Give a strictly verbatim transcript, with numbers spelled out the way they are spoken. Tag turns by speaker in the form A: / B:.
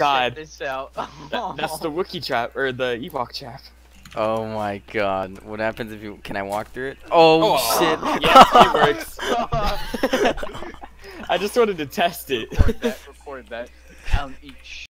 A: god.
B: Check this out.
A: That, that's the Wookiee trap, or the Ewok trap.
C: Oh my god. What happens if you... Can I walk through it? Oh,
A: Oh,
C: shit.
A: Yeah, it works. I just wanted to test it.
B: Record that, record that. Um, eat